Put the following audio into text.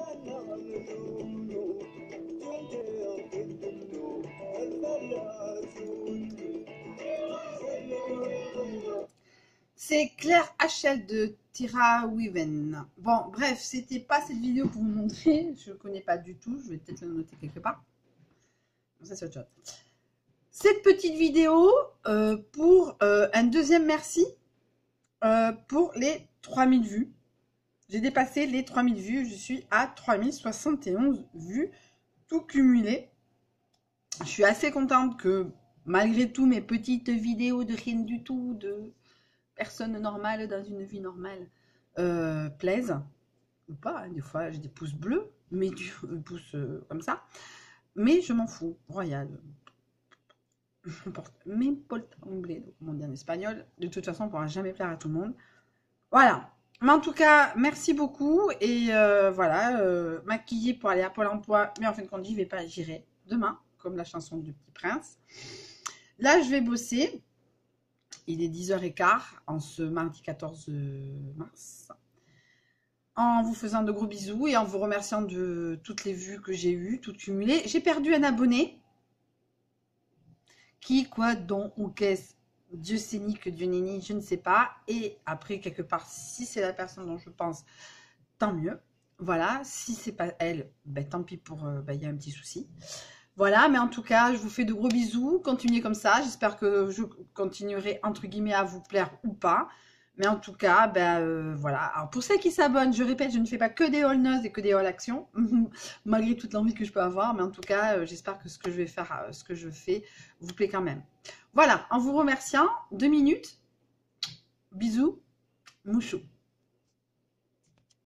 C'est Claire HL de Tira Weaven. Bon, bref, c'était pas cette vidéo pour vous montrer. Je ne connais pas du tout. Je vais peut-être le noter quelque part. Ça, c'est autre chose. Cette petite vidéo pour un deuxième merci pour les 3000 vues. J'ai dépassé les 3000 vues. Je suis à 3071 vues, tout cumulé. Je suis assez contente que malgré tout mes petites vidéos de rien du tout, de personnes normales dans une vie normale, plaisent. Ou pas, hein, des fois j'ai des pouces bleus, mais des pouces comme ça. Mais je m'en fous, royal. Même pas le anglais, comme on dit en espagnol. De toute façon, on ne pourra jamais plaire à tout le monde. Voilà. Mais en tout cas, merci beaucoup. Et voilà, maquillée pour aller à Pôle emploi. Mais en fin de compte, j'y vais pas, j'irai demain, comme la chanson du Petit Prince. Là, je vais bosser. Il est 10h15 en ce mardi 14 mars. En vous faisant de gros bisous et en vous remerciant de toutes les vues que j'ai eues, toutes cumulées. J'ai perdu un abonné. Qui, quoi, dont ou qu'est-ce, Dieu sait ni que Dieu n'est ni, je ne sais pas. Et après, quelque part, si c'est la personne dont je pense, tant mieux. Voilà, si c'est pas elle, ben, tant pis pour, y a un petit souci. Voilà, mais en tout cas, je vous fais de gros bisous. Continuez comme ça. J'espère que je continuerai, entre guillemets, à vous plaire ou pas. Mais en tout cas, voilà. Alors, pour celles qui s'abonnent, je répète, je ne fais pas que des haul noz et que des haul actions, malgré toute l'envie que je peux avoir. Mais en tout cas, j'espère que ce que je vais faire, ce que je fais, vous plaît quand même. Voilà, en vous remerciant, 2 minutes. Bisous, mouchou.